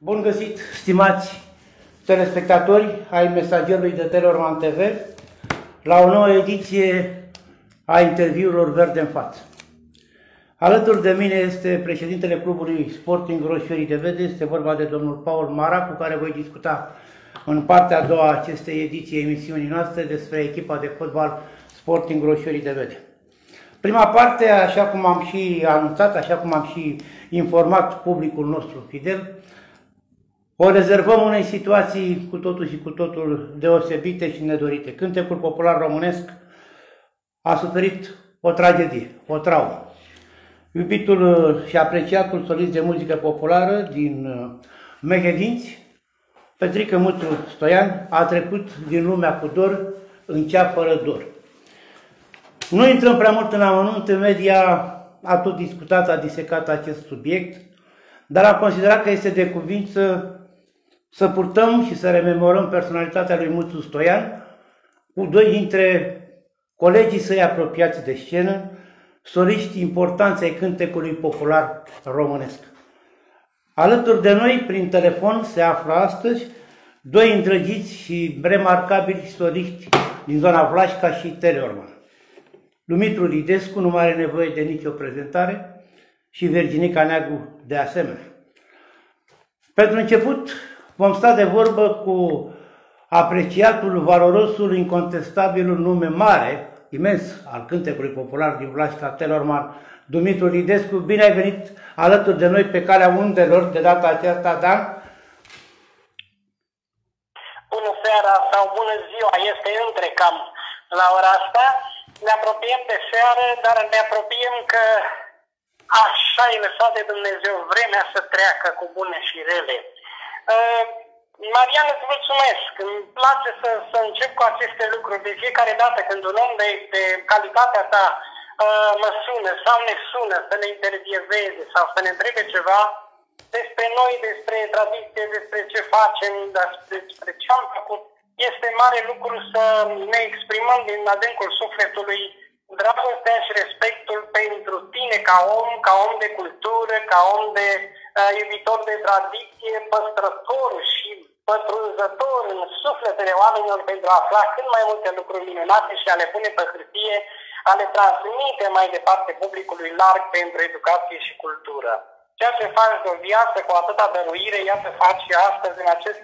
Bun găsit, stimați telespectatori ai mesagerului de Teleorman TV, la o nouă ediție a interviurilor Verde în față. Alături de mine este președintele clubului Sporting Roșiorii de Vede, este vorba de domnul Paul Mara, cu care voi discuta în partea a doua a acestei ediții emisiunii noastre despre echipa de fotbal Sporting Roșiorii de Vede. Prima parte, așa cum am și anunțat, așa cum am și informat publicul nostru fidel, o rezervăm unei situații cu totul și cu totul deosebite și nedorite. Cântecul popular românesc a suferit o tragedie, o traumă. Iubitul și apreciatul solist de muzică populară din Mehedinți, Petrică Mâțu Stoian, a trecut din lumea cu dor în cea fără dor. Nu intrăm prea mult în amănunt, media a tot discutat, a disecat acest subiect, dar am considerat că este de cuvință să purtăm și să rememorăm personalitatea lui Mâțu Stoian cu doi dintre colegii săi apropiați de scenă, soliști importanți ai cântecului popular românesc. Alături de noi, prin telefon, se află astăzi doi îndrăgiți și remarcabili soliști din zona Vlașca și Teleorman. Dumitru Lidescu, nu mai are nevoie de nicio prezentare, și Virginica Neagu de asemenea. Pentru început, vom sta de vorbă cu apreciatul, valorosul, incontestabilul nume mare, imens, al cântecului popular din Vlașca, Teleorman, Dumitru Lidescu. Bine ai venit alături de noi pe calea undelor de data aceasta, Dan. Bună seara sau bună ziua, este între cam la ora asta. Ne apropiem de seară, dar ne apropiem că așa e lăsat de Dumnezeu vremea să treacă cu bune și rele. Marian, îți mulțumesc. Îmi place să încep cu aceste lucruri. De fiecare dată când un om de calitatea ta mă sună sau ne sună să ne intervieveze sau să ne întrebe ceva despre noi, despre tradiție, despre ce facem, despre ce am făcut, este mare lucru să ne exprimăm din adâncul sufletului dragostea și respectul pentru tine ca om de cultură, ca om de iubitor de tradiție, păstrător și pătrunzător în sufletele oamenilor pentru a afla cât mai multe lucruri minunate și a le pune pe hârtie, a le transmite mai departe publicului larg pentru educație și cultură. Ceea ce faci de o viață cu atâta dăruire, iată faci și astăzi în acest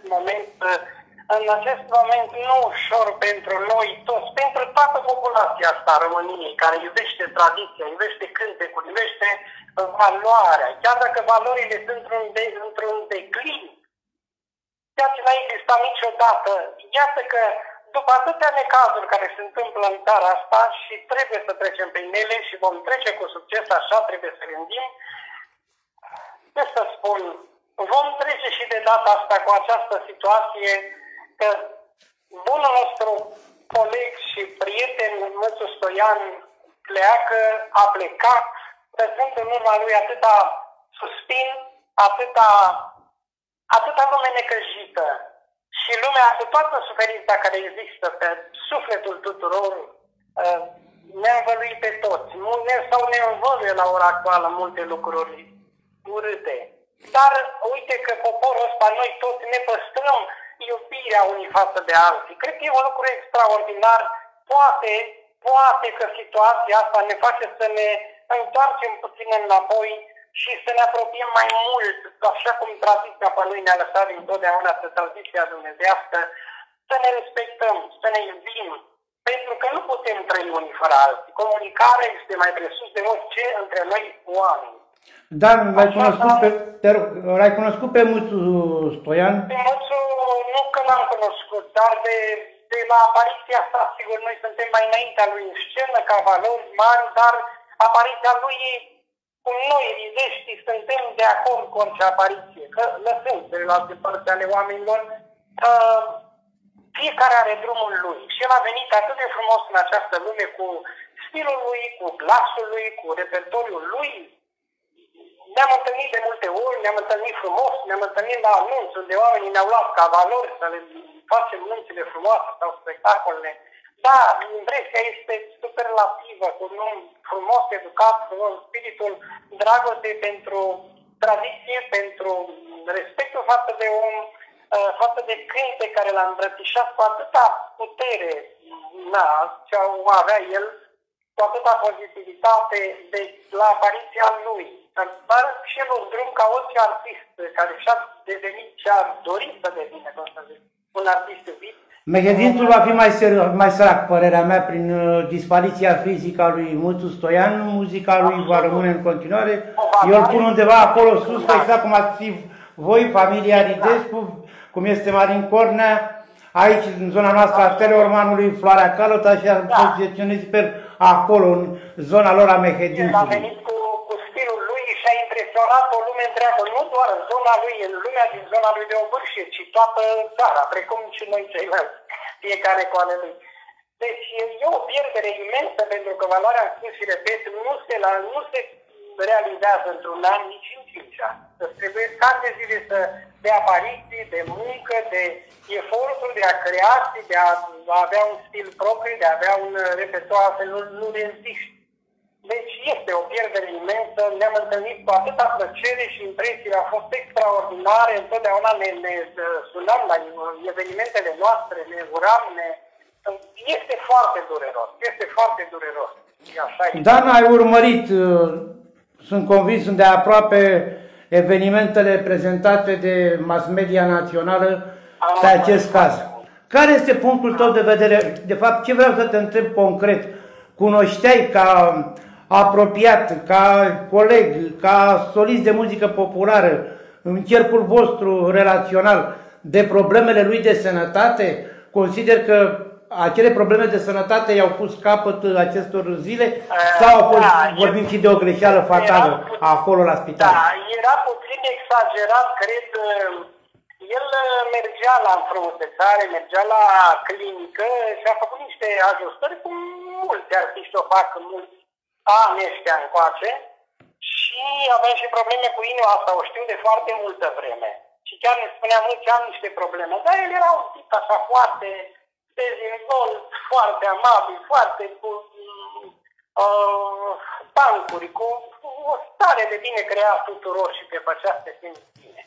moment nu ușor pentru noi toți, pentru toată populația asta a României, care iubește tradiția, iubește cântecul, iubește valoarea, chiar dacă valorile sunt într-un declin, ceea ce n-a existat niciodată. Iată că după atâtea necazuri care se întâmplă în țara asta și trebuie să trecem prin ele și vom trece cu succes, așa trebuie să gândim, ce să spun, vom trece și de data asta cu această situație că bunul nostru coleg și prieten Mâțu Stoian a plecat, lăsând în urma lui atâta suspin, atâta lume necăjită și lumea cu toată suferința care există pe sufletul tuturor ne-a învăluit pe toți sau ne învăluie la ora actuală multe lucruri urâte. Dar uite că poporul ăsta, noi toți ne păstrăm iubirea unii față de alții. Cred că e un lucru extraordinar. Poate că situația asta ne face să ne întoarcem puțin înapoi și să ne apropiem mai mult, așa cum tradiția pe lui ne-a lăsat întotdeauna, tradiția dumnezească, să ne respectăm, să ne iubim, pentru că nu putem trăi unii fără alții. Comunicarea este mai presus de orice între noi oameni. Dan, l-ai cunoscut pe Mâțu Stoian? Pe Mâțu nu că l-am cunoscut, dar de la apariția asta, sigur, noi suntem mai înaintea lui în scenă, ca valori mari, dar apariția lui cu noi, rizeștii, suntem de acord cu orice apariție, că lăsăm celelalte părți ale oamenilor, fiecare are drumul lui și el a venit atât de frumos în această lume cu stilul lui, cu glasul lui, cu repertoriul lui. Ne-am întâlnit de multe ori, ne-am întâlnit frumos, ne-am întâlnit la anunț, unde oamenii ne-au luat ca valori să le facem nunțile frumoase sau spectacolele. Da, impresia este superlativă, cu un om frumos, educat, frumos, spiritul dragostei pentru tradiție, pentru respectul față de cânte care l-a îmbrățișat cu atâta putere, ce avea el, cu atâta pozitivitate de la apariția lui. Dar și el un drum ca orice artist care și-a devenit ce a dorit să devină, să zic, un artist iubit. Mehedințul va fi mai sărac, părerea mea, prin dispariția fizică a lui Muțu Stoian, muzica lui va rămâne în continuare. Eu îl pun undeva acolo sus, exact cum ați fi voi, familia Ridescu, cum este Marin Cornea, aici, în zona noastră a Teleormanului, Floarea Calota, și a poziționez pe acolo, în zona lor a Mehedințului. A venit cu stilul lui și a impresionat o lume întreagă, nu doar în zona lui, în lumea din zona lui de Obârșie, ci toată țara, precum și noi ceilalți, fiecare cu ale lui. Deci e o pierdere imensă, pentru că valoarea, spus și repet, nu se realizează într-un an, nici în 5 ani. Trebuie ani de zile de apariții, de muncă, de eforturi, de a creații, de a avea un stil propriu, de a avea un repertoriu, altfel nu reziști. Deci este o pierdere imensă, ne-am întâlnit cu atâta plăcere și impresiile au fost extraordinare, întotdeauna ne sunam la evenimentele noastre, ne uram, este foarte dureros, este foarte dureros. Dana, ai urmărit, sunt convins, de aproape evenimentele prezentate de mass media națională pe acest caz. Care este punctul tău de vedere? De fapt, ce vreau să te întreb concret? Cunoșteai ca apropiat, ca coleg, ca solist de muzică populară, în cercul vostru relațional, de problemele lui de sănătate? Consider că acele probleme de sănătate i-au pus capăt acestor zile sau vorbim și de o greșeală fatală acolo la spital? Da, era puțin exagerat, cred. El mergea la înfrumusețare, mergea la clinică și a făcut niște ajustări, cum mulți artiști o fac în mulți ani ăștia încoace, și avea și probleme cu inima, asta o știu de foarte multă vreme. Și chiar ne spunea mulți ani niște probleme, dar el era un tip așa foarte dezvolt, foarte amabil, foarte cu tancuri, cu o stare de bine crea tuturor și te făcea să te simți bine.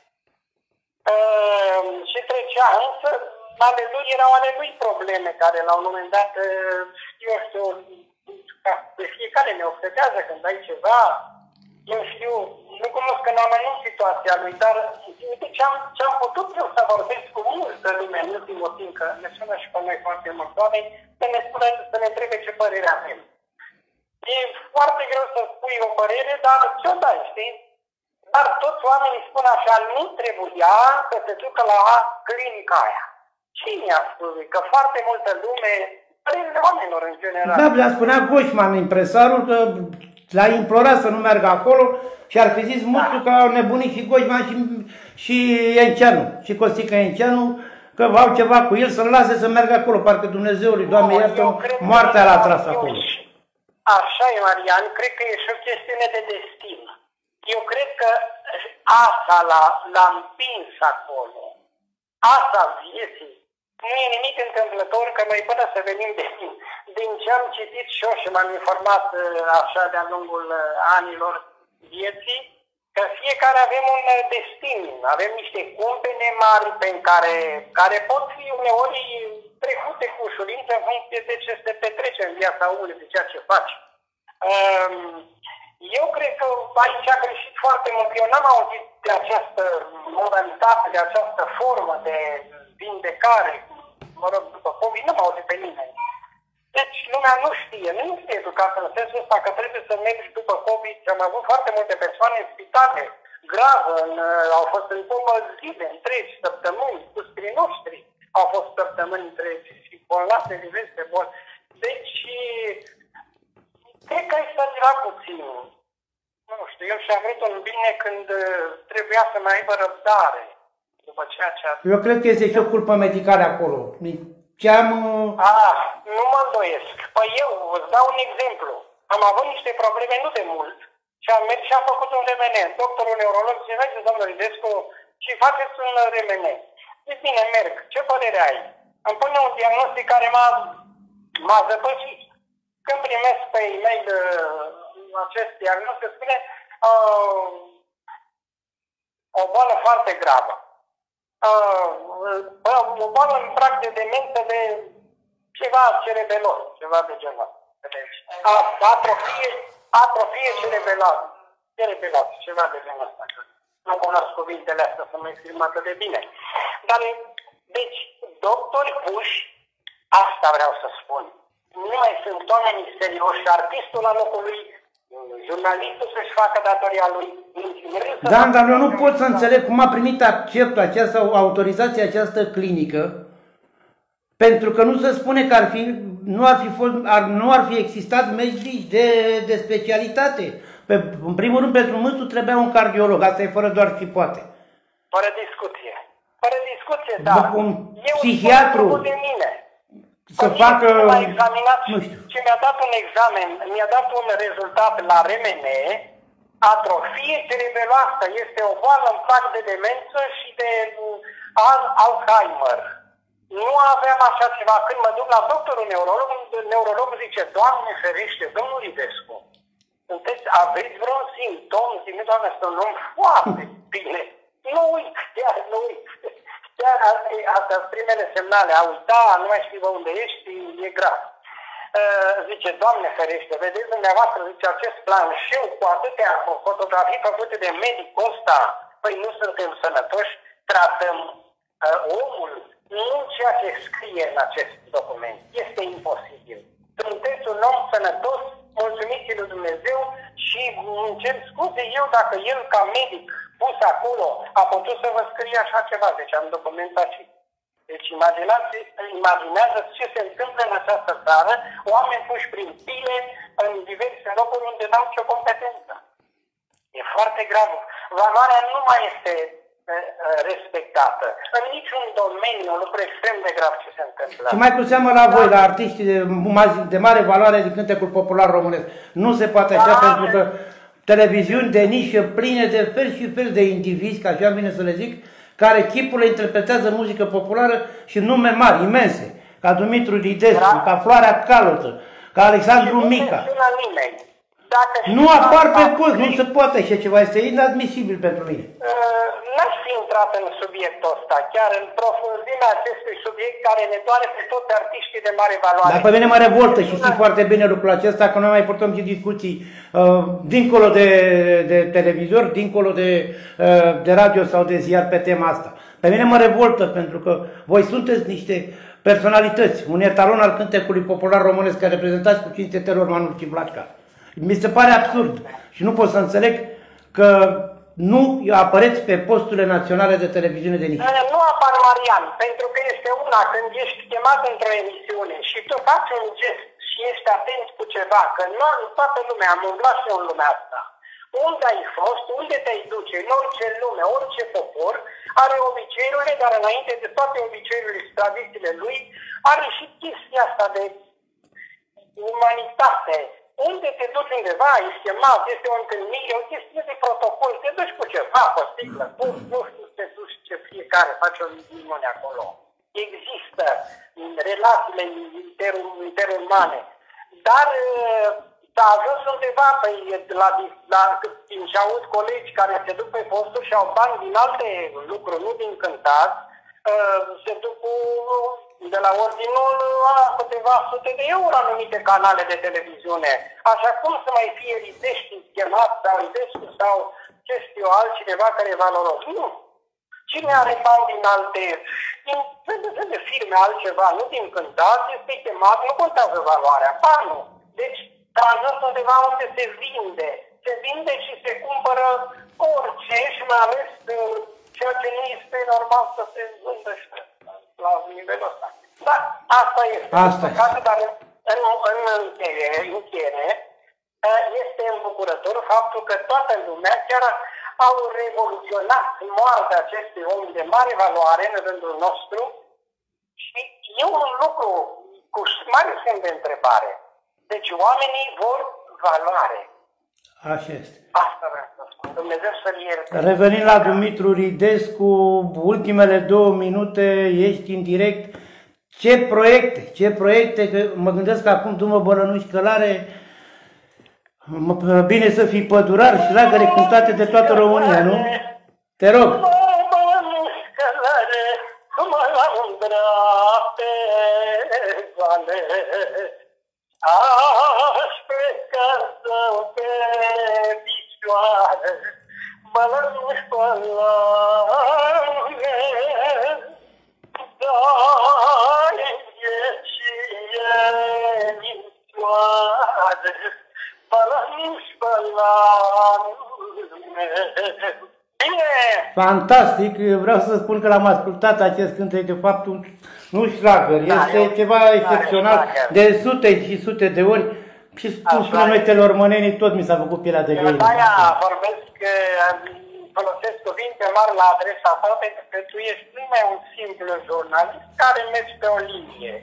Și trecea, însă ale lui erau ale lui probleme care la un moment dat, eu știu, pe fiecare ne obsedează când ai ceva, eu știu, nu cunosc în amănunt situația lui, dar uite ce-am putut eu să vorbesc cu multă lume în ultimul timp, că ne sună și pe noi foarte mulți oameni, să ne întrebe ce părere avem. E foarte greu să spui o părere, dar ce-o dai, știi? Dar toți oamenii spun așa, nu trebuia să se ducă la clinica aia. Cine a spus? Că foarte multă lume, părerile oamenilor în general. Da, le-a spunea Goșman, impresarul, că l-a implorat să nu meargă acolo și ar fi zis Muțu că au nebunit și Goșman și Enceanu, și Costică Enceanu, că au ceva cu el, să-l lase să meargă acolo, parcă Dumnezeului, Doamne iartă, moartea l-a tras acolo. Așa e, Marian, cred că e și o chestiune de destin. Eu cred că asta l-a împins acolo. Asta vieții. Nu e nimic întâmplător că noi până să venim din ce am citit și eu și m-am informat așa de-a lungul anilor vieții, că fiecare avem un destin, avem niște cumpene mari pe care pot fi uneori trecute cu ușurință în funcție de ce se petrece în viața omului, de ceea ce faci. Eu cred că aici a greșit foarte mult. Eu n-am auzit de această modalitate, de această formă de vindecare, mă rog, după COVID, n-am auzit pe nimeni. Deci lumea nu știe, nu este educată în sensul ăsta că trebuie să mergi după COVID. Am avut foarte multe persoane în spitale, gravă, au fost în comă zile întregi, săptămâni, custrii noștri au fost săptămâni întregi și bolnavi de diverse boli. Deci, cred că ai exagerat puțin. Nu știu, el și-a vrut un bine când trebuia să mai aibă răbdare după ceea ce a... Eu cred că este și o culpă medicală acolo. Nu mă îndoiesc. Păi eu îți dau un exemplu. Am avut niște probleme nu de mult și am mers și am făcut un RMN. Doctorul neurolog zice, mergeți, domnul Ridescu, și faceți un RMN. Zic, bine, merg. Ce părere ai? Îmi pune un diagnostic care m-a zăpăcit. Când primesc pe e-mail acest diagnostic, spune o boală foarte gravă. O boală în prag de demență de ceva cerebelos, ceva de genul. Deci, atrofie cerebelos, ceva de genul ăsta. Nu cunosc cuvintele astea să mă exprim atât de bine. Dar, deci, doctori puși, asta vreau să spun. Nu mai sunt oameni serioși, artistul la locul lui, jurnalistul să-și facă datoria lui. Da, dar eu nu pot să înțeleg cum a primit accept această autorizație, această clinică, pentru că nu se spune că nu ar fi existat medici de specialitate. În primul rând, pentru mântul trebuia un cardiolog, asta e fără doar și poate. Fără discuție. Fără discuție, dar un psihiatru de mine. Să facă, nu știu. Și mi-a dat un examen, mi-a dat un rezultat la RMN, atrofie cerebeloasă, este o boală în prag de demență și de Alzheimer. Nu aveam așa ceva. Când mă duc la doctorul neurolog zice, Doamne ferește, domnul Ridescu, aveți vreun simptom? Zice, Doamne, sunt un om foarte bine. Nu uit, chiar nu uit. Chiar astea sunt primele semnale. A uita, nu mai știu unde ești, e grav. Zice, Doamne ferește, vedeți dumneavoastră, zice, acest plan și cu atâtea fotografii făcute de medicul ăsta, păi nu suntem sănătoși, tratăm omul, nu ceea ce scrie în acest document. Este imposibil. Sunteți un om sănătos, mulțumiți lui Dumnezeu și îmi cer scuze eu dacă el ca medic pus acolo a putut să vă scrie așa ceva. Deci am documentat și. Deci imaginează ce se întâmplă în această țară, oameni puși prin pile în diverse locuri unde n-au nicio competență. E foarte grav. Valoarea nu mai este respectată. În niciun domeniu, un lucru extrem de grav ce se întâmplă. Și mai cu seamă la voi, la artiștii de mare valoare din cântecul popular românesc. Nu se poate așa, pentru că televiziuni de nișă pline de fel și fel de indivizi, ca așa vine să le zic, care chipurile interpretează muzică populară și nume mari, imense, ca Dumitru Ridescu, ca Floarea Calotă, ca Alexandru Mica. Nu apar pe post, nu se poate așa ceva, este inadmisibil pentru mine. N-aș fi intrat în subiectul ăsta, chiar în profunzimea acestui subiect care ne doare pe toți artiștii de mare valoare. Dar pe mine mă revoltă și știi foarte bine lucrul acesta, că noi mai purtăm și discuții dincolo de televizor, dincolo de radio sau de ziar pe tema asta. Pe mine mă revoltă pentru că voi sunteți niște personalități, un etalon al cântecului popular românesc care reprezentați cu cinste Telormanul și Blașca. Mi se pare absurd și nu pot să înțeleg că nu apăreți pe posturile naționale de televiziune de nici. Nu apar, Marian, pentru că este una când ești chemat într-o emisiune și tu faci un gest și ești atent cu ceva, că nu toată lumea, am umblat și eu în lumea asta. Unde ai fost, unde te-ai duce, în orice lume, orice popor, are obiceiurile, dar înainte de toate obiceiurile și tradițiile lui, are și chestia asta de umanitate. Unde te duci undeva, ești chemat, este o întâlnire, o chestie de protocol, te duci cu ceva, pe sticlă, nu știu, te duci ce fiecare face o minune acolo. Există relațiile interumane, dar s-a ajuns undeva, și aud colegi care se duc pe posturi și au bani din alte lucruri, nu din cântat, se duc de la ordinul a câteva sute de euro anumite canale de televiziune. Așa cum să mai fie Ridești chemat sau Ridescu sau ce știu altcineva care e valoros. Nu. Cine are bani din alte, de firme altceva, nu din cântat, este chemat, nu contează valoarea, banul. Deci a ajuns undeva unde se vinde. Se vinde și se cumpără orice și mai ales ceea ce nu este normal să se vândă la nivelul ăsta. Dar asta este. Dar în încheiere este îmbucurător faptul că toată lumea chiar au revoluționat moartea acestui om de mare valoare în rândul nostru și e un lucru cu mare semn de întrebare. Deci oamenii vor valoare. Așa este. Asta vreau să spun. Dumnezeu să-l ierte. Revenind la Dumitru Ridescu, ultimele 2 minute, ești în direct. Ce proiecte, că mă gândesc că acum tu mă bălănuși călare, bine să fii pădurar și lagăre cântate de toată România, nu? Te rog. Mă bălănuși călare, mă îndreapte goale, aș pleca să-mi pe picioare, mă lămuși pe lange, dar e vieție mințoare, mă lămuși pe lange. Fantastic! Vreau să spun că l-am ascultat acest cântec, de fapt nu șlagăr, este ceva excepțional, de sute și sute de ori și spun kilometrelor mănenii, tot mi s-a făcut pielea de găină. Aia vorbesc, folosesc cuvinte mari la adresa ta, pentru că tu ești numai un simplu jurnalist care mergi pe o linie.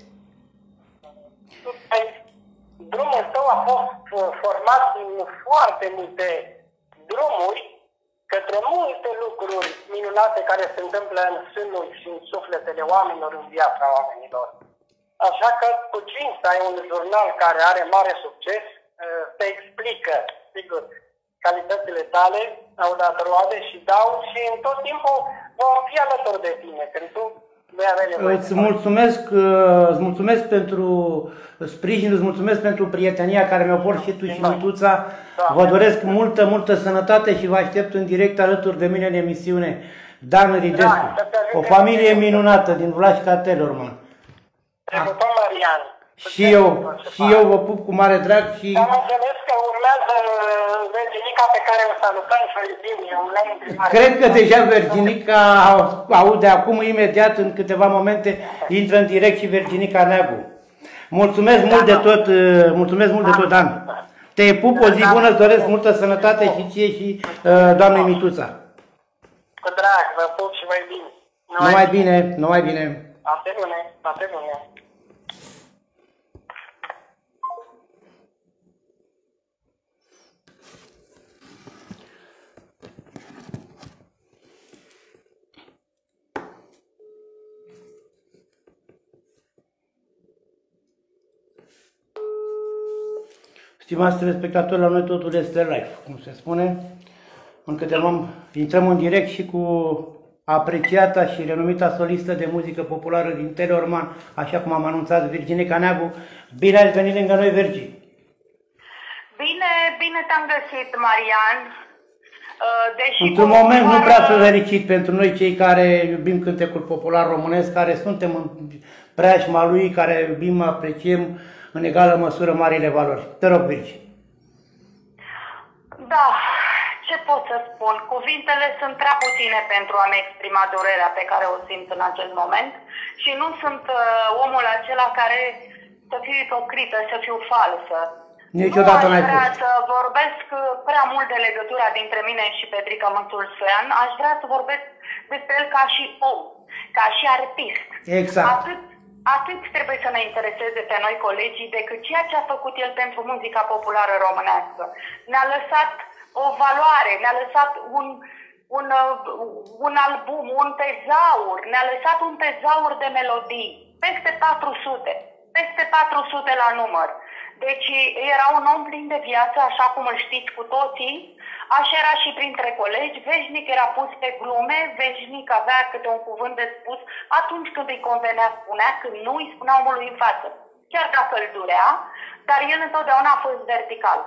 Drumul tău a fost format din foarte multe drumuri către multe lucruri minunate care se întâmplă în sânul și în sufletele oamenilor, în viața oamenilor. Așa că cu cinste ai un jurnal care are mare succes, te explică, sigur, calitățile tale au dat roade și dau și în tot timpul vom fi alături de tine, când tu vei avea nevoie. Îți mulțumesc pentru sprijin, îți mulțumesc pentru prietenia care mi-o porți și tu și Mituța. Vă doresc multă, multă sănătate și vă aștept în direct alături de mine în emisiune. Dan Ridescu, o familie minunată din Vlașca Telorman. Te pupăm, Marian. Și eu vă pup cu mare drag și... Am înțeles că urmează Virginica pe care o salutăm și o iubim. Cred că deja Virginica aude acum, imediat, în câteva momente, intră în direct și Virginica Neagu. Mulțumesc mult de tot, Dan. Te pup, o zi bună, îți doresc multă sănătate și ție și doamnei Mituța. Cu drag, vă pup și vă iubim. Numai bine. Toate bune, toate bune. Stimați telespectatori, la noi totul este live, cum se spune. Intrăm în direct și cu apreciata și renumita solistă de muzică populară din Teleorman, așa cum am anunțat, Virginica Neagu. Bine ați venit lângă noi, Virgi! Bine te-am găsit, Marian. Într-un moment nu prea fericit pentru noi cei care iubim cântecul popular românesc, care suntem în preajma lui, care iubim, apreciem în egală măsură marile valori. Te rog, Virgi. Da, ce pot să spun? Cuvintele sunt prea puține pentru a-mi exprima durerea pe care o simt în acest moment și nu sunt omul acela care să fiu ipocrită, să fiu falsă. Niciodată n-ai fost. Nu aș vrea să vorbesc prea mult de legătura dintre mine și Petrică Mântul-Stoian, aș vrea să vorbesc despre el ca și om, ca și artist. Exact. Atât trebuie să ne intereseze pe noi colegii decât ceea ce a făcut el pentru muzica populară românească. Ne-a lăsat o valoare, ne-a lăsat un album, un tezaur, ne-a lăsat un tezaur de melodii, peste 400 la număr. Deci era un om plin de viață, așa cum îl știți cu toții, așa era și printre colegi, veșnic era pus pe glume, veșnic avea câte un cuvânt de spus, atunci când îi convenea spunea, când nu îi spunea omului în față, chiar dacă îl durea, dar el întotdeauna a fost vertical.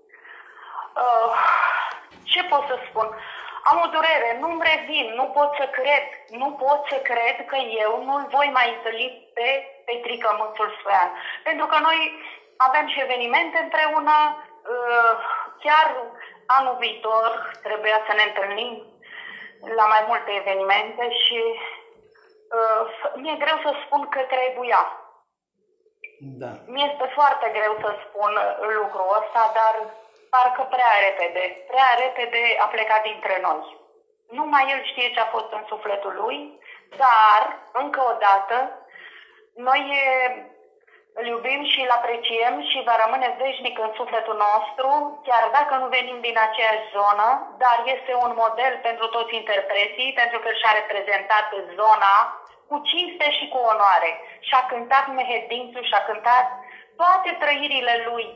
Ce pot să spun? Am o durere, nu-mi revin, nu pot să cred că eu nu-l voi mai întâlni pe Petrică Mântul-Stoian. Pentru că noi avem și evenimente împreună, chiar anul viitor trebuia să ne întâlnim la mai multe evenimente și mi-e greu să spun că trebuia. Da. Mi-este foarte greu să spun lucrul ăsta, dar parcă prea repede a plecat dintre noi. Numai el știe ce a fost în sufletul lui, dar, încă o dată, noi îl iubim și îl apreciem și va rămâne veșnic în sufletul nostru, chiar dacă nu venim din aceeași zonă, dar este un model pentru toți interpreții, pentru că și-a reprezentat zona cu cinste și cu onoare. Și-a cântat Mehedințul, și-a cântat toate trăirile lui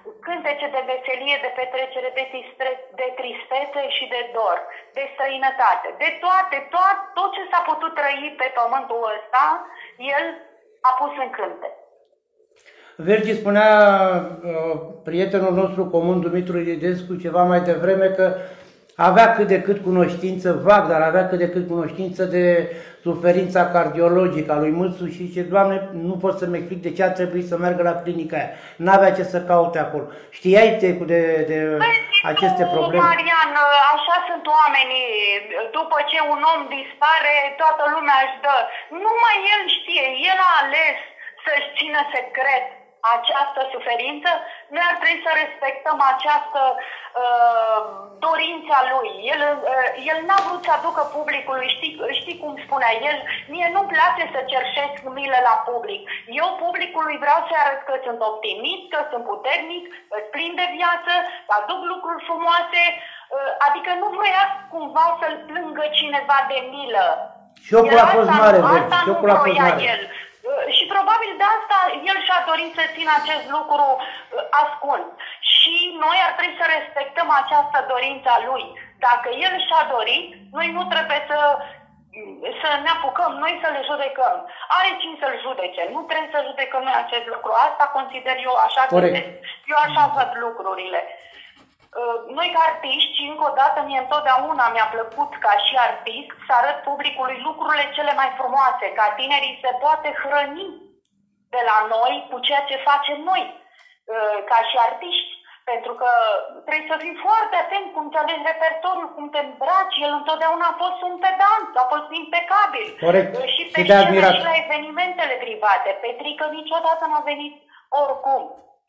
cântece de veselie, de petrecere, de tristețe și de dor, de străinătate, de tot ce s-a putut trăi pe pământul ăsta, el a pus în cânte. Vergi, spunea prietenul nostru comun, Dumitru Ilidescu, ceva mai devreme că avea cât de cât cunoștință, vag, dar avea cât de cât cunoștință de suferința cardiologică a lui Mâțu și zice, Doamne, nu pot să-mi explic de ce a trebuit să meargă la clinica aia. N-avea ce să caute acolo. Știai de aceste probleme? Marian, așa sunt oamenii. După ce un om dispare, toată lumea își dă. Numai el știe, el a ales să-și țină secret această suferință, noi ar trebui să respectăm această dorință a lui. El n-a vrut să aducă publicului, știi cum spunea el, mie nu-mi place să cerșesc milă la public. Eu publicului vreau să arăt că sunt optimist, că sunt puternic, plin de viață, că aduc lucruri frumoase, adică nu vroia cumva să-l plângă cineva de milă. Șocul a fost mare, șocul a fost mare. El. Și probabil de asta el și-a dorit să țină acest lucru ascuns. Și noi ar trebui să respectăm această dorință a lui. Dacă el și-a dorit, noi nu trebuie să ne apucăm, noi să le judecăm. Are cine să-l judece. Nu trebuie să judecăm noi acest lucru. Asta consider eu așa. Eu așa văd lucrurile. Noi ca artiști, și încă o dată mie întotdeauna mi-a plăcut ca și artist să arăt publicului lucrurile cele mai frumoase, ca tinerii se poate hrăni de la noi cu ceea ce facem noi ca și artiști. Pentru că trebuie să fii foarte atent cum te alegi repertoriul, cum te îmbraci. El întotdeauna a fost un pedant, a fost impecabil. Corect. Și pe scenă și la evenimentele private. Petrică niciodată n-a venit oricum.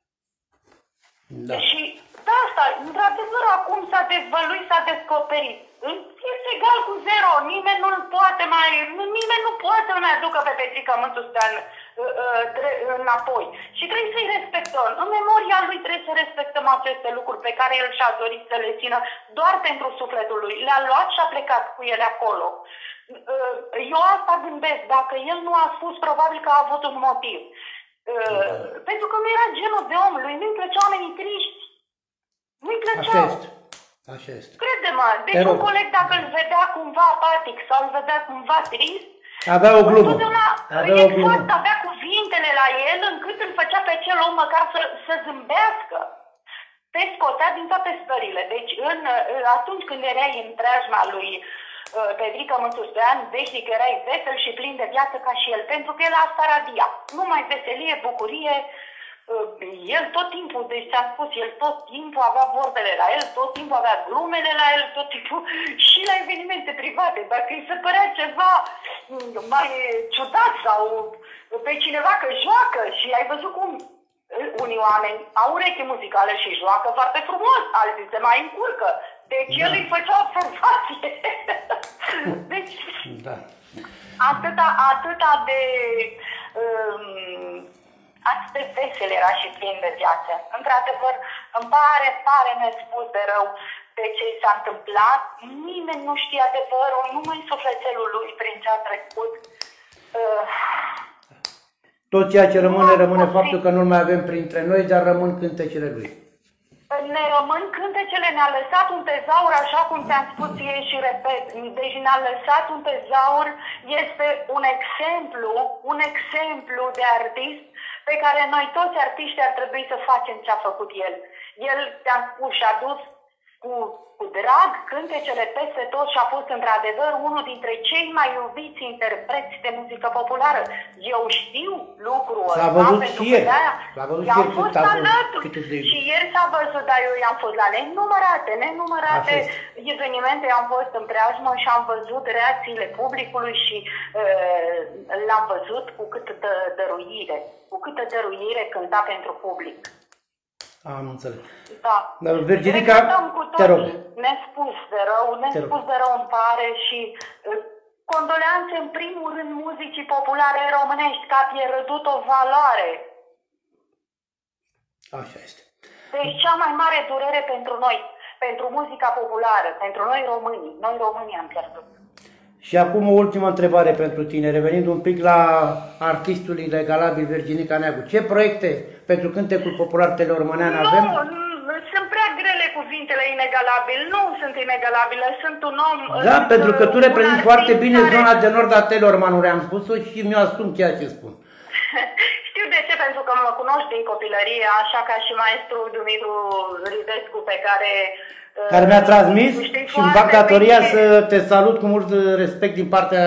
Da. Și de asta, într-adevăr, acum s-a dezvăluit, s-a descoperit. Este egal cu zero, nimeni nu poate mai aducă pe Petrica Mântustean înapoi. Și trebuie să-i respectăm. În memoria lui trebuie să respectăm aceste lucruri pe care el și-a dorit să le țină doar pentru sufletul lui. Le-a luat și a plecat cu ele acolo. Eu asta gândesc, dacă el nu a spus, probabil că a avut un motiv. Pentru că nu era genul de om, lui nu-i plăcea oamenii triști. Nu-i plăceau. Așa este. Crede-mă, deci un coleg dacă îl vedea cumva apatic sau îl vedea cumva trist, avea o glumă. Avea cuvintele la el încât îl făcea pe acel om măcar să zâmbească. Te scotea din toate stările. Deci atunci când erai în preajma lui Petrica Mântustean, veșnic erai vesel și plin de viață ca și el, pentru că el asta radia. Numai veselie, bucurie. El tot timpul, deci ți-am spus, el tot timpul avea vorbele la el, tot timpul avea glumele la el, tot timpul și la evenimente private. Dacă îi se părea ceva mai ciudat sau pe cineva că joacă și ai văzut cum unii oameni au ureche muzicală și joacă foarte frumos, alții se mai încurcă. Deci el îi făcea observație. Deci atâta de atât de vesel era și plin de viață. Într-adevăr, îmi pare nespus de rău de ce i s-a întâmplat. Nimeni nu știe adevărul, numai sufletelul lui prin ce a trecut. Tot ceea ce rămâne faptul că nu-l mai avem printre noi, dar rămân cântecele lui. Ne rămân cântecele, ne-a lăsat un tezaur, așa cum ți-am spus ție și repet. Deci ne-a lăsat un tezaur, este un exemplu de artist pe care noi toți artiștii ar trebui să facem ce a făcut el. El, ți-am spus, și-a dus cu drag cântecele peste tot și a fost într-adevăr unul dintre cei mai iubiți interpreți de muzică populară. Eu știu lucrul ăsta, pentru că de-aia i-am fost alături. Și ieri s-a văzut, dar eu i-am fost la nenumărate evenimente, am fost în preajmă și am văzut reacțiile publicului și l-am văzut cu câtă dăruire cânta pentru public. Am înțeles. Da. Virginica, te rog. Nespus de rău îmi pare și condoleanțe în primul rând muzicii populare românești, că a pierdut o valoare. Așa este. Deci cea mai mare durere pentru noi, pentru muzica populară, pentru noi românii. Noi românii am pierdut. Și acum o ultimă întrebare pentru tine, revenind un pic la artistul inegalabil Virginica Neagu. Ce proiecte pentru cântecul popular teleormanean nu, avem? sunt prea grele cuvintele inegalabil. Nu sunt inegalabile, sunt un om... Da, pentru că tu reprezinți foarte bine care... zona de nord a Teleormanului, am spus-o și mi-o asum ceea ce spun. Știu de ce, pentru că mă cunoști din copilărie, așa ca și maestru Dumitru Ridescu, pe care... Care mi-a transmis și îmi fac datoria să te salut cu mult respect din partea...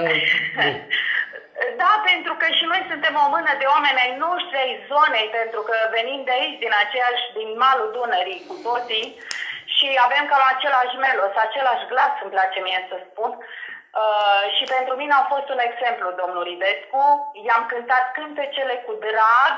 Da, pentru că și noi suntem o mână de oameni ai noștri, ai zonei, pentru că venim de aici, din malul Dunării cu toții și avem cam același melos, același glas, îmi place mie să spun. Și pentru mine a fost un exemplu, domnul Ridescu. I-am cântat cântecele cu drag,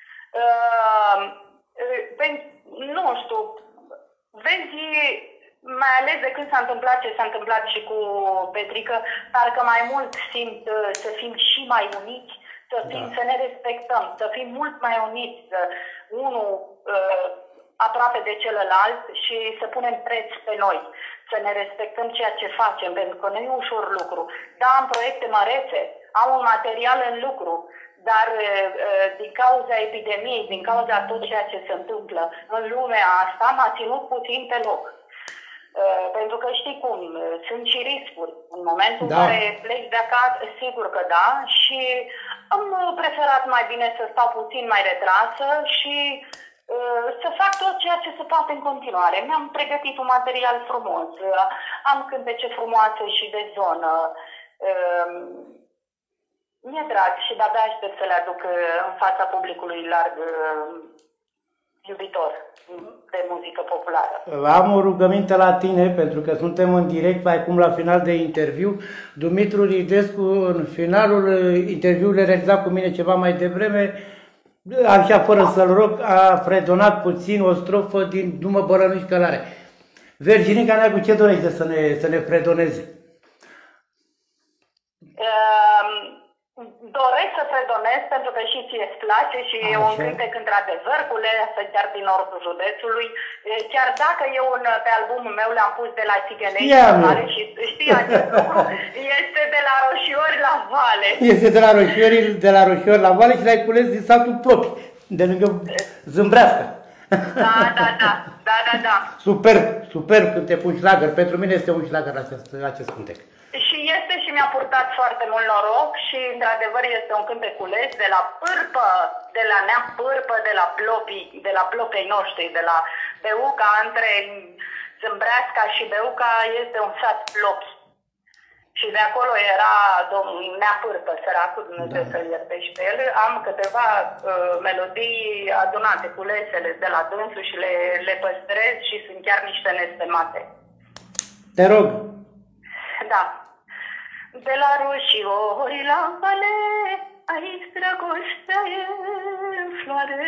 nu știu, vezi, mai ales de când s-a întâmplat ce s-a întâmplat și cu Petrică, parcă mai mult simt să fim și mai uniți, să ne respectăm, să fim mult mai uniți, unul aproape de celălalt și să punem preț pe noi, să ne respectăm ceea ce facem, pentru că nu e ușor lucru. Da, am proiecte mărețe, am un material în lucru, dar din cauza epidemiei, din cauza tot ceea ce se întâmplă în lumea asta, m-a ținut puțin pe loc. Pentru că știi cum, sunt și riscuri. În momentul în care pleci de acasă, sigur că da, și am preferat mai bine să stau puțin mai retrasă și să fac tot ceea ce se poate în continuare. Mi-am pregătit un material frumos, am cântece frumoase și de zonă. Mi-e drag și de-abia aștept să le aduc în fața publicului larg iubitor de muzică populară. Am o rugăminte la tine, pentru că suntem în direct, acum la final de interviu. Dumitru Ridescu, în finalul interviului realizat cu mine ceva mai devreme, așa fără să-l rog, a fredonat puțin o strofă din Nu mă bărănuși călare. Virginica mea, cu ce dorește să ne fredoneze? Doresc să fredonez pentru că și ție îți place și e un cântec într-adevăr cu Leasa chiar din nordul județului. Chiar dacă eu pe albumul meu le-am pus de la Țigănei și știi acest lucru, este de la Roșiori la Vale. Este de la Roșiori la Vale și l-ai cules din satul Plopi, de lângă Zâmbrească. Da. Superb când te pun șlagăr. Pentru mine este un șlagăr acest cântec. Și este și mi-a purtat foarte mult noroc și într-adevăr este un cânteculeț de la Pârpă, de la Nea Pârpă, de la plopii noștri, de la Beuca, între Zâmbreasca și Beuca este un sat Plopi. Și de acolo era domnul Nea Pârpă, săracul, Dumnezeu să-l ierte și pe el. Am câteva melodii adunate, culesele de la dânsul și le păstrez și sunt chiar niște nestemate. Te rog. Da. De la Roșiori la Vale, aici dragostea e în floare.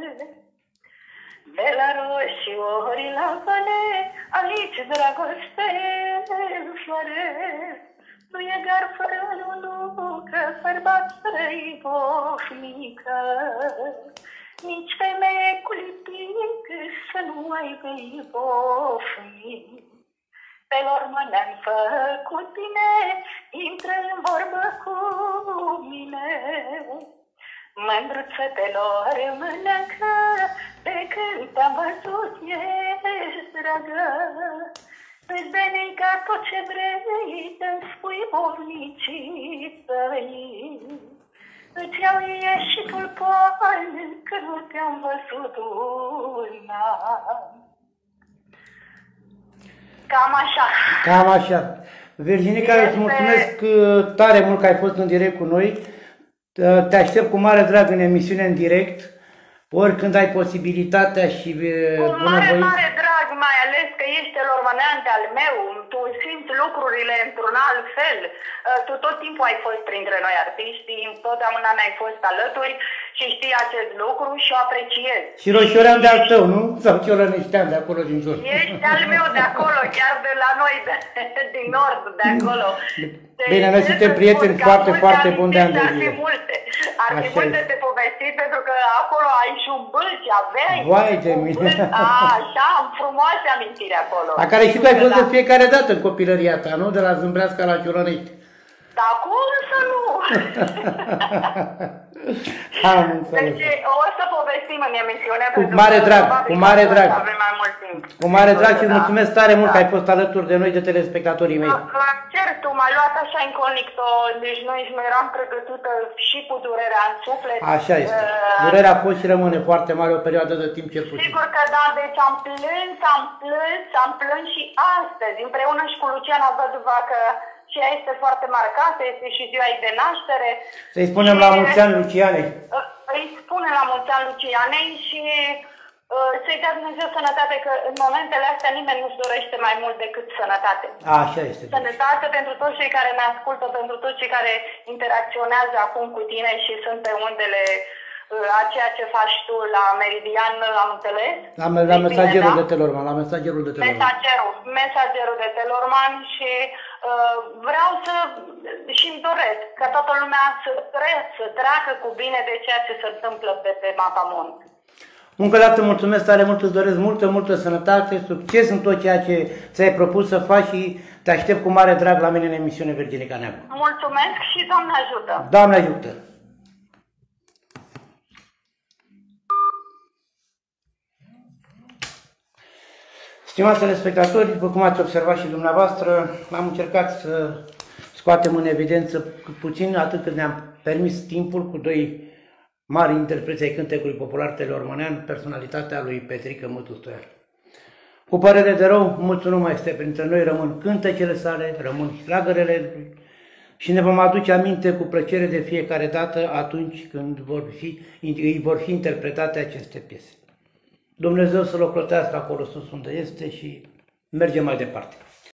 De la Roșiori la Vale, aici dragostea e în floare. Nu e gar fără nunucă, bărbat fără ibofnică, nici femeie cu lipic să nu aibă ibofnic. Pe Lormănean făcut bine, intră în vorbă cu mine. Mândruțătelor mânecă, de când te-am văzut ești dragă. Îți venica tot ce vrei, îmi spui bovnicii tăi. Îți iau ieșitul poal, că nu te-am văzut un an. Cam așa. Virginica, îți mulțumesc tare mult că ai fost în direct cu noi. Te aștept cu mare drag în emisiune în direct, oricând ai posibilitatea și bunăvoință. Cu mare drag, mai ales că ești elormănean de-al meu, tu simți lucrurile într-un alt fel. Tu tot timpul ai fost printre noi artiști, întotdeauna ne-ai fost alături și știi acest lucru și o apreciez. Și roșiorean de-al tău, nu? Sau ciorăneștean de acolo din jur? Ești al meu de acolo, chiar de la noi, din nord, de acolo. Bine, noi suntem prieteni foarte, foarte buni de ani de zile. Ar fi multe de povestit, pentru că acolo ai și un bâlci, aveai. Vai de mine! Așa, am frumoase amintiri acolo. La care și tu ai fost de fiecare dată în copilăria ta, nu? De la Zâmbreasca la Ciorănești. Da, cum să nu? Am înțeles. Deci o să povestim în emisiune. Cu mare drag, cu mare drag. Avem mai mult timp. Cu mare drag și îți mulțumesc tare mult că ai fost alături de noi, de telespectatorii mei. Cer, tu m-ai luat așa incognito, deci noi eram pregătită și cu durerea în suflet. Așa este. Durerea a fost și rămâne foarte mare o perioadă de timp cel puțin. Sigur că da, deci am plâns și astăzi, împreună și cu Luciana Văduva, că și ea este foarte marcată, este și ziua ei de naștere. Să-i spunem la mulți ani Lucianei. Îi spunem la mulți ani Lucianei și să-i dea Dumnezeu sănătate, că în momentele astea nimeni nu-și dorește mai mult decât sănătate. Așa este. Sănătate pentru toți cei care ne ascultă, pentru toți cei care interacționează acum cu tine și sunt pe undele a ceea ce faci tu la Meridian, am înțeles? La mesagerul de Telorman, la mesagerul de Telorman. Mesagerul de Telorman și vreau să și-mi doresc ca toată lumea să treacă cu bine de ceea ce se întâmplă pe Mapamond. Încă o dată mulțumesc tare mult, îți doresc multă sănătate, succes în tot ceea ce ți-ai propus să faci și te aștept cu mare drag la mine în emisiune Virginica Neagu. Mulțumesc și Doamne ajută! Doamne ajută! Stimați telespectatori, după cum ați observat și dumneavoastră, am încercat să scoatem în evidență puțin atât cât ne-am permis timpul cu doi mari interpreți ai cântecului popular teleormanean, personalitatea lui Petrică Mătu Stoian. Cu părere de rău, mulțul nu mai este printre noi, rămân cântecele sale, rămân șlagărele lui și ne vom aduce aminte cu plăcere de fiecare dată atunci când îi vor fi interpretate aceste piese. Dumnezeu să-l ocrotească acolo sus unde este și mergem mai departe.